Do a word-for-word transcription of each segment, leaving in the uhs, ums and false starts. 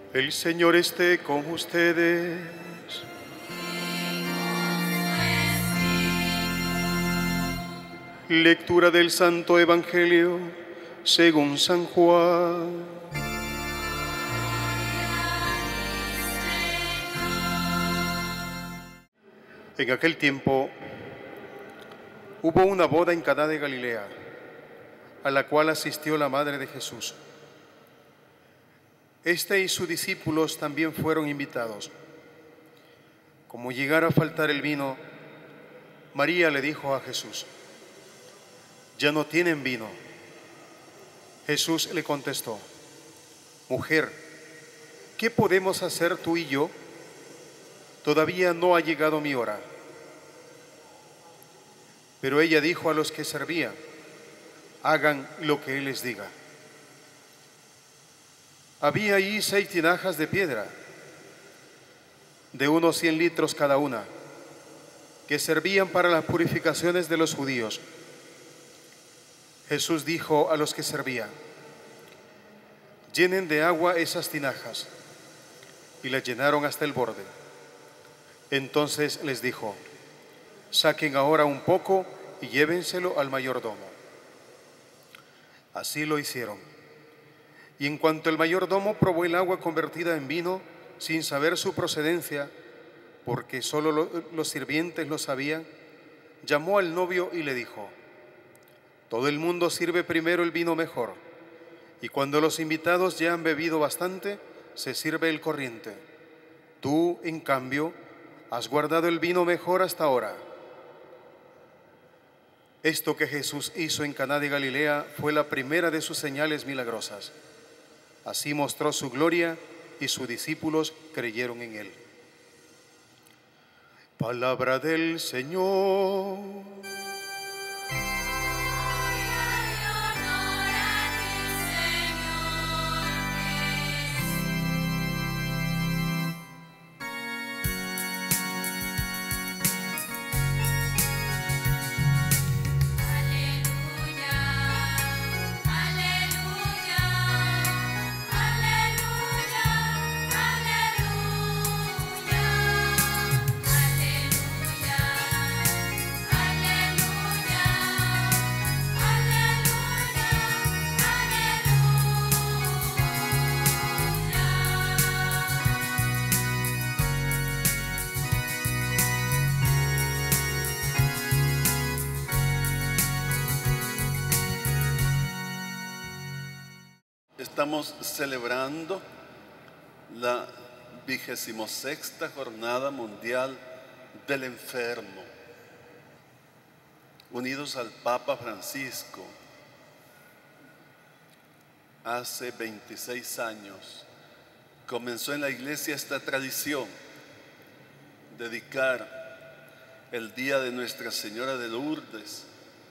El Señor esté con ustedes. Lectura del Santo Evangelio según San Juan. En aquel tiempo hubo una boda en Caná de Galilea, a la cual asistió la madre de Jesús. Este y sus discípulos también fueron invitados. Como llegara a faltar el vino, María le dijo a Jesús: «Ya no tienen vino». Jesús le contestó: «Mujer, ¿qué podemos hacer tú y yo? Todavía no ha llegado mi hora». Pero ella dijo a los que servían: «Hagan lo que Él les diga». Había allí seis tinajas de piedra, de unos cien litros cada una, que servían para las purificaciones de los judíos. Jesús dijo a los que servían: «Llenen de agua esas tinajas», y las llenaron hasta el borde. Entonces les dijo: «Saquen ahora un poco y llévenselo al mayordomo». Así lo hicieron. Y en cuanto el mayordomo probó el agua convertida en vino, sin saber su procedencia, porque solo lo, los sirvientes lo sabían, llamó al novio y le dijo: «Todo el mundo sirve primero el vino mejor, y cuando los invitados ya han bebido bastante, se sirve el corriente. Tú, en cambio, has guardado el vino mejor hasta ahora». Esto que Jesús hizo en Caná de Galilea fue la primera de sus señales milagrosas. Así mostró su gloria y sus discípulos creyeron en Él. Palabra del Señor. Estamos celebrando la vigésimo sexta Jornada Mundial del Enfermo, unidos al Papa Francisco. Hace veintiséis años comenzó en la Iglesia esta tradición, dedicar el día de Nuestra Señora de Lourdes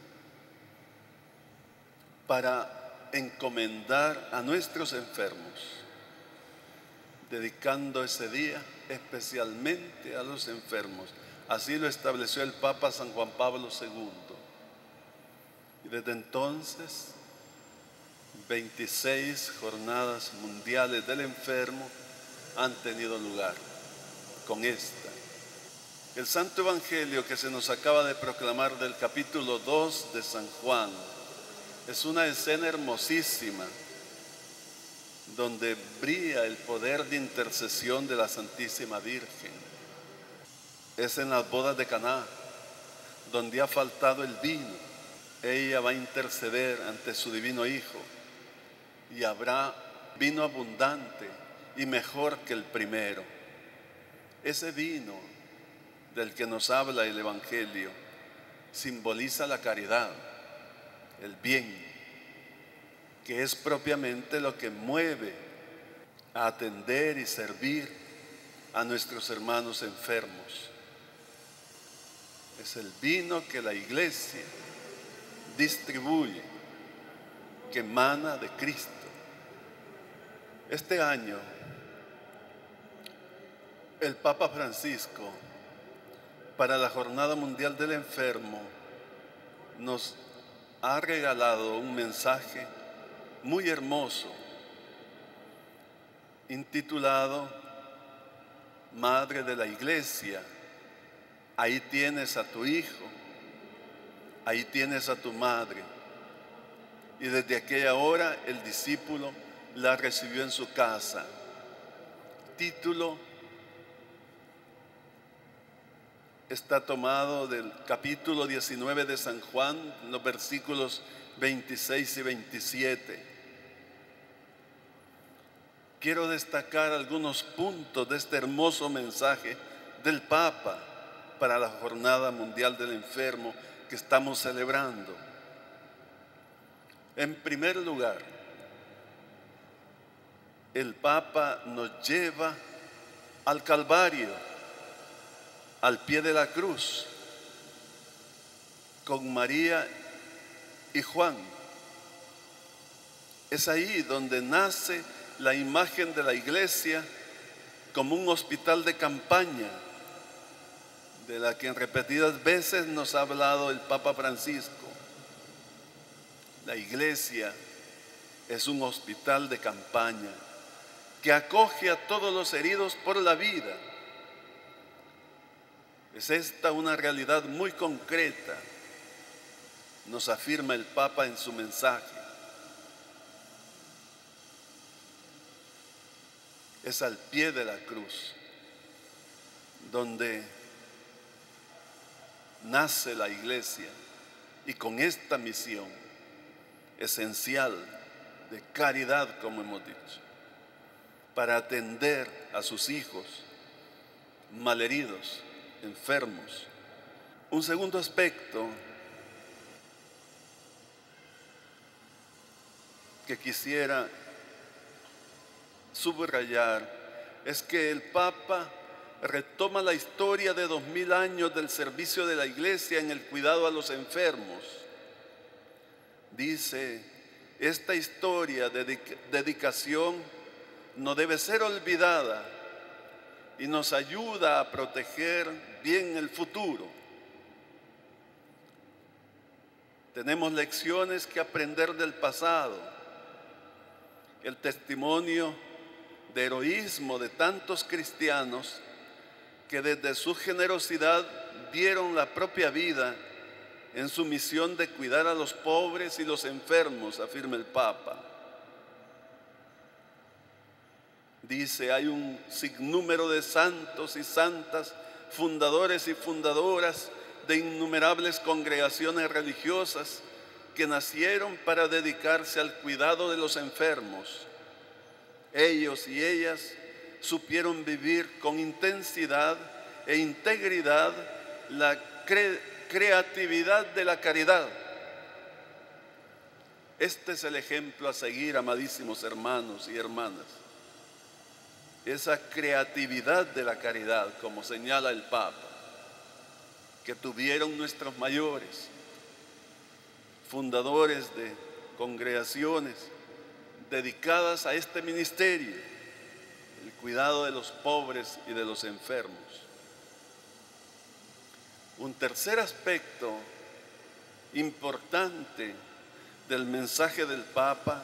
para encomendar a nuestros enfermos, dedicando ese día especialmente a los enfermos. Así lo estableció el Papa San Juan Pablo segundo. Y desde entonces, veintiséis jornadas mundiales del enfermo han tenido lugar con esta. El Santo Evangelio que se nos acaba de proclamar del capítulo dos de San Juan es una escena hermosísima donde brilla el poder de intercesión de la Santísima Virgen. Es en las bodas de Caná, donde ha faltado el vino. Ella va a interceder ante su divino Hijo y habrá vino abundante y mejor que el primero. Ese vino del que nos habla el Evangelio simboliza la caridad, el bien, que es propiamente lo que mueve a atender y servir a nuestros hermanos enfermos. Es el vino que la Iglesia distribuye, que emana de Cristo. Este año, el Papa Francisco, para la Jornada Mundial del Enfermo, nos ha regalado un mensaje muy hermoso intitulado Madre de la Iglesia. Ahí tienes a tu hijo, ahí tienes a tu madre. Y desde aquella hora el discípulo la recibió en su casa. Título está tomado del capítulo diecinueve de San Juan, los versículos veintiséis y veintisiete. Quiero destacar algunos puntos de este hermoso mensaje del Papa para la Jornada Mundial del Enfermo que estamos celebrando. En primer lugar, el Papa nos lleva al Calvario, al pie de la cruz, con María y Juan. Es ahí donde nace la imagen de la iglesia como un hospital de campaña, de la que en repetidas veces nos ha hablado el Papa Francisco. La iglesia es un hospital de campaña que acoge a todos los heridos por la vida. Es esta una realidad muy concreta, nos afirma el Papa en su mensaje. Es al pie de la cruz donde nace la iglesia, y con esta misión esencial de caridad, como hemos dicho, para atender a sus hijos malheridos, enfermos. Un segundo aspecto que quisiera subrayar es que el Papa retoma la historia de dos mil años del servicio de la iglesia en el cuidado a los enfermos. Dice, esta historia de dedicación no debe ser olvidada y nos ayuda a proteger bien el futuro. Tenemos lecciones que aprender del pasado. El testimonio de heroísmo de tantos cristianos que desde su generosidad dieron la propia vida en su misión de cuidar a los pobres y los enfermos, afirma el Papa. Dice, hay un sinnúmero de santos y santas, fundadores y fundadoras de innumerables congregaciones religiosas que nacieron para dedicarse al cuidado de los enfermos. Ellos y ellas supieron vivir con intensidad e integridad la cre- creatividad de la caridad. Este es el ejemplo a seguir, amadísimos hermanos y hermanas. Esa creatividad de la caridad, como señala el Papa, que tuvieron nuestros mayores, fundadores de congregaciones dedicadas a este ministerio, el cuidado de los pobres y de los enfermos. Un tercer aspecto importante del mensaje del Papa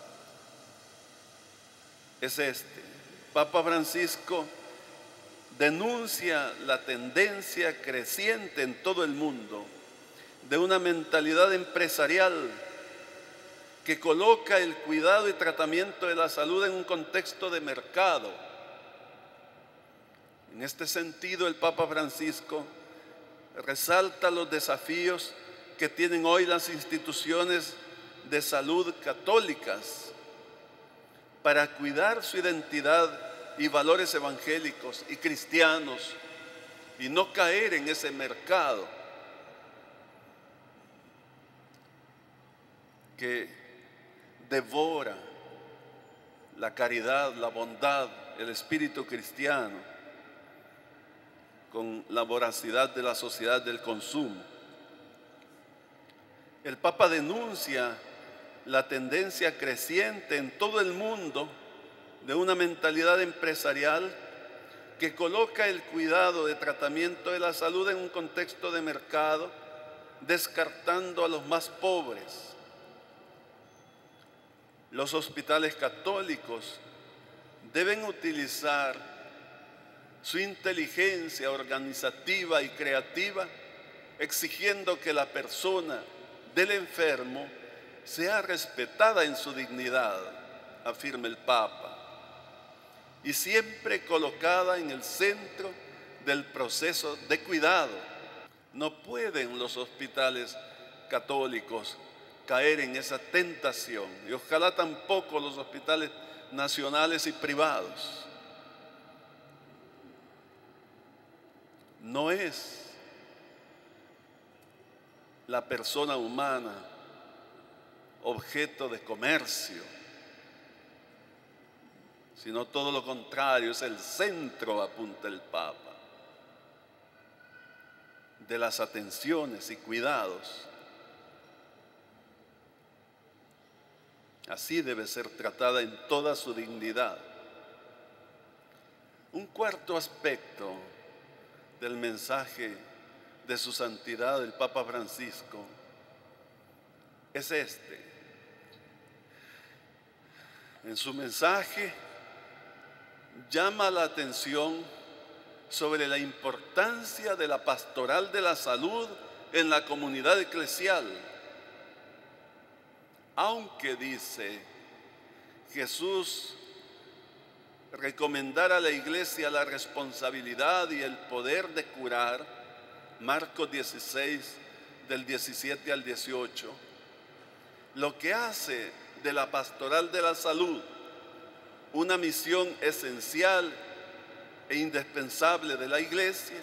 es este. Papa Francisco denuncia la tendencia creciente en todo el mundo de una mentalidad empresarial que coloca el cuidado y tratamiento de la salud en un contexto de mercado. En este sentido, el Papa Francisco resalta los desafíos que tienen hoy las instituciones de salud católicas para cuidar su identidad y valores evangélicos y cristianos y no caer en ese mercado que devora la caridad, la bondad, el espíritu cristiano con la voracidad de la sociedad del consumo. El Papa denuncia la tendencia creciente en todo el mundo de una mentalidad empresarial que coloca el cuidado de tratamiento de la salud en un contexto de mercado, descartando a los más pobres. Los hospitales católicos deben utilizar su inteligencia organizativa y creativa, exigiendo que la persona del enfermo sea respetada en su dignidad, afirma el Papa, y siempre colocada en el centro del proceso de cuidado. No pueden los hospitales católicos caer en esa tentación, y ojalá tampoco los hospitales nacionales y privados. No es la persona humana objeto de comercio, sino todo lo contrario, es el centro, apunta el Papa, de las atenciones y cuidados. Así debe ser tratada en toda su dignidad. Un cuarto aspecto del mensaje de su santidad, el Papa Francisco, es este. En su mensaje llama la atención sobre la importancia de la pastoral de la salud en la comunidad eclesial. Aunque, dice, Jesús recomendara a la iglesia la responsabilidad y el poder de curar, Marcos dieciséis, del diecisiete al dieciocho, lo que hace de la pastoral de la salud una misión esencial e indispensable de la iglesia.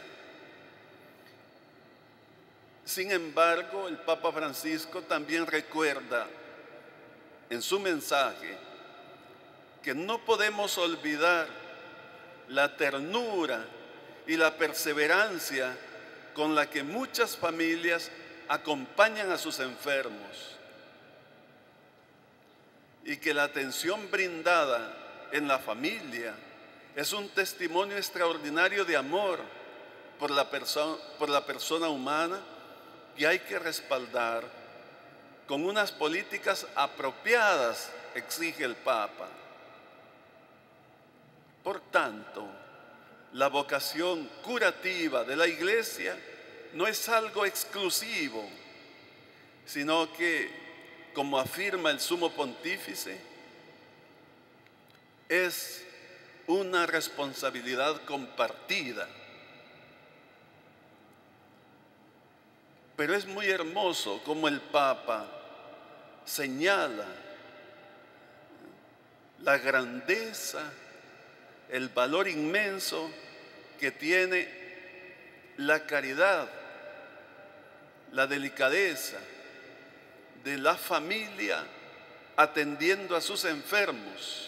Sin embargo, el Papa Francisco también recuerda en su mensaje que no podemos olvidar la ternura y la perseverancia con la que muchas familias acompañan a sus enfermos, y que la atención brindada en la familia es un testimonio extraordinario de amor por la persona, por la persona humana, que hay que respaldar con unas políticas apropiadas, exige el Papa. Por tanto, la vocación curativa de la Iglesia no es algo exclusivo, sino que, como afirma el Sumo Pontífice, es una responsabilidad compartida. Pero es muy hermoso como el Papa señala la grandeza, el valor inmenso que tiene la caridad, la delicadeza de la familia atendiendo a sus enfermos.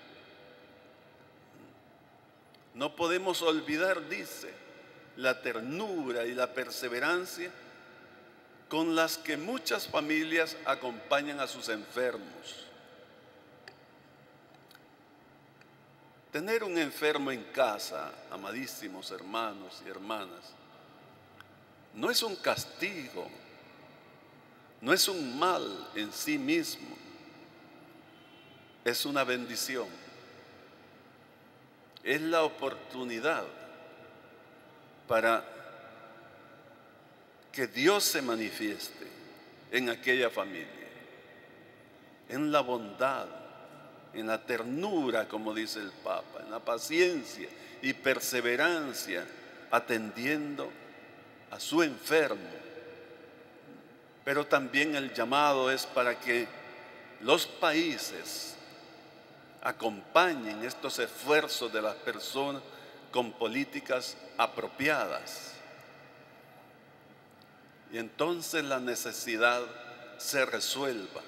No podemos olvidar, dice, la ternura y la perseverancia con las que muchas familias acompañan a sus enfermos. Tener un enfermo en casa, amadísimos hermanos y hermanas, no es un castigo, no es un mal en sí mismo, es una bendición. Es la oportunidad para que Dios se manifieste en aquella familia, en la bondad, en la ternura, como dice el Papa, en la paciencia y perseverancia, atendiendo a su enfermo. Pero también el llamado es para que los países acompañen estos esfuerzos de las personas con políticas apropiadas. Y entonces la necesidad se resuelva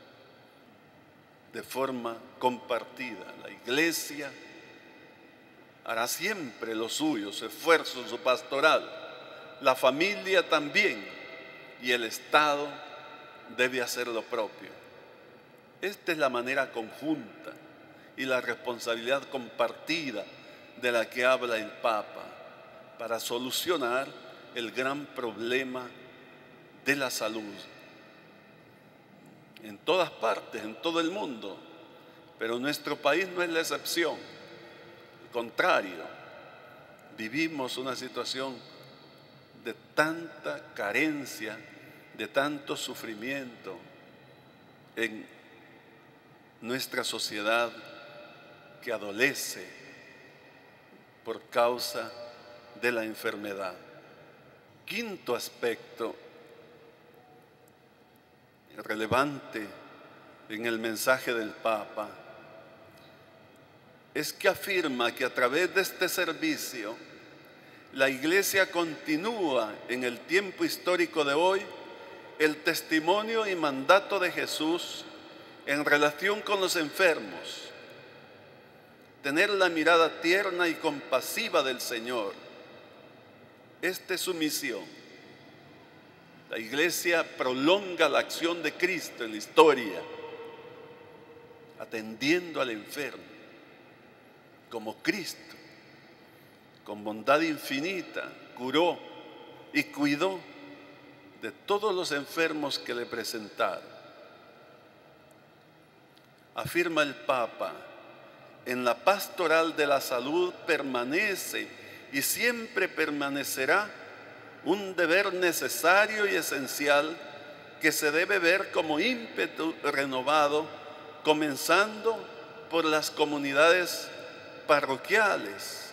de forma compartida. La Iglesia hará siempre lo suyo, su esfuerzo, su pastoral. La familia también, y el Estado debe hacer lo propio. Esta es la manera conjunta y la responsabilidad compartida de la que habla el Papa para solucionar el gran problema de la salud en todas partes, en todo el mundo, pero nuestro país no es la excepción. contrario, vivimos una situación de tanta carencia, de tanto sufrimiento en nuestra sociedad que adolece por causa de la enfermedad. Quinto aspecto relevante en el mensaje del Papa es que afirma que a través de este servicio la Iglesia continúa en el tiempo histórico de hoy el testimonio y mandato de Jesús en relación con los enfermos. Tener la mirada tierna y compasiva del Señor. Esta es su misión. La Iglesia prolonga la acción de Cristo en la historia, atendiendo al enfermo, como Cristo, con bondad infinita, curó y cuidó de todos los enfermos que le presentaron. Afirma el Papa, en la pastoral de la salud permanece y siempre permanecerá un deber necesario y esencial que se debe ver como ímpetu renovado, comenzando por las comunidades parroquiales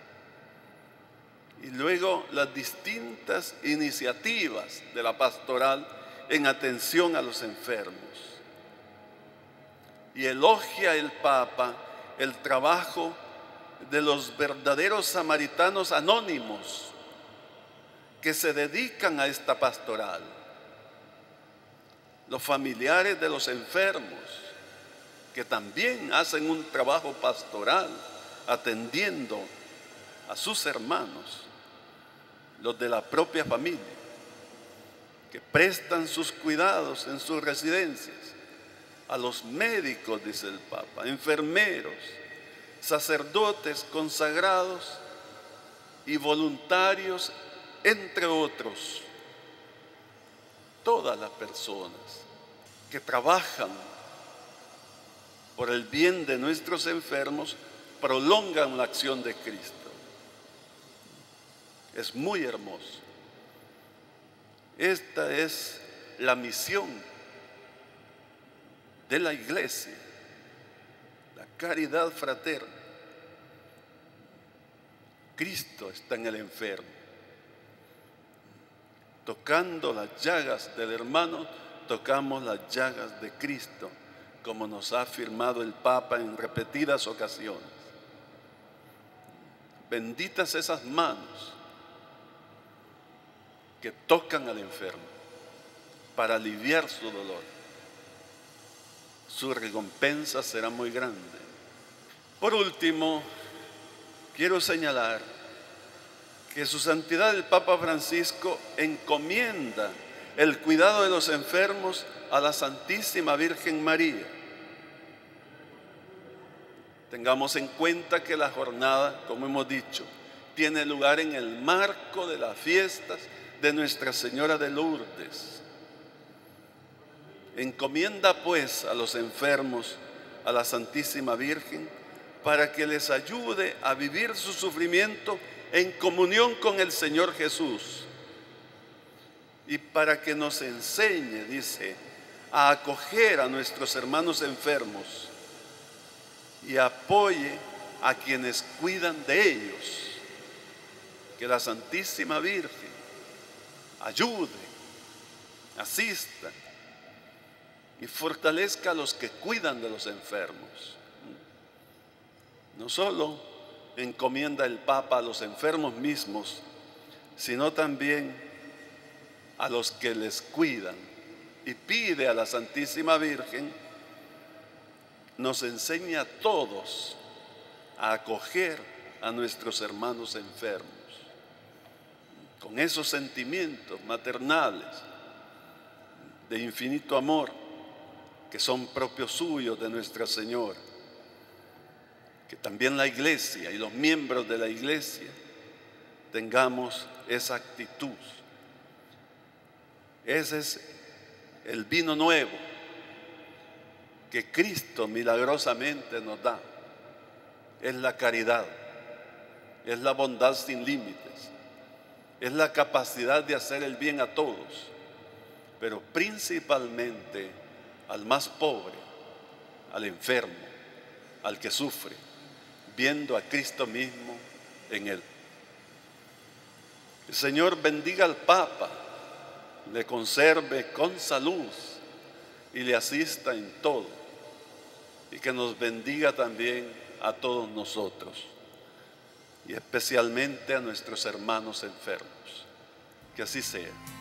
y luego las distintas iniciativas de la pastoral en atención a los enfermos. Y elogia el Papa el trabajo de los verdaderos samaritanos anónimos que se dedican a esta pastoral, los familiares de los enfermos que también hacen un trabajo pastoral atendiendo a sus hermanos, los de la propia familia, que prestan sus cuidados en sus residencias, a los médicos, dice el Papa, enfermeros, sacerdotes consagrados y voluntarios, entre otros, todas las personas que trabajan por el bien de nuestros enfermos prolongan la acción de Cristo. Es muy hermoso. Esta es la misión de la Iglesia, la caridad fraterna. Cristo está en el enfermo. Tocando las llagas del hermano, tocamos las llagas de Cristo, como nos ha afirmado el Papa en repetidas ocasiones. Benditas esas manos que tocan al enfermo para aliviar su dolor. Su recompensa será muy grande. Por último, quiero señalar que Su Santidad el Papa Francisco encomienda el cuidado de los enfermos a la Santísima Virgen María. Tengamos en cuenta que la jornada, como hemos dicho, tiene lugar en el marco de las fiestas de Nuestra Señora de Lourdes. Encomienda pues a los enfermos a la Santísima Virgen para que les ayude a vivir su sufrimiento en comunión con el Señor Jesús y para que nos enseñe, dice, a acoger a nuestros hermanos enfermos y apoye a quienes cuidan de ellos. Que la Santísima Virgen ayude, asista y fortalezca a los que cuidan de los enfermos. No solo encomienda el Papa a los enfermos mismos, sino también a los que les cuidan, y pide a la Santísima Virgen nos enseña a todos a acoger a nuestros hermanos enfermos con esos sentimientos maternales de infinito amor que son propios suyos de Nuestra Señora. Que también la Iglesia y los miembros de la Iglesia tengamos esa actitud. Ese es el vino nuevo que Cristo milagrosamente nos da. Es la caridad. es la bondad sin límites, es la capacidad de hacer el bien a todos, pero principalmente al más pobre, al enfermo, al que sufre, viendo a Cristo mismo en él. El Señor bendiga al Papa, le conserve con salud y le asista en todo, y que nos bendiga también a todos nosotros, y especialmente a nuestros hermanos enfermos. Que así sea.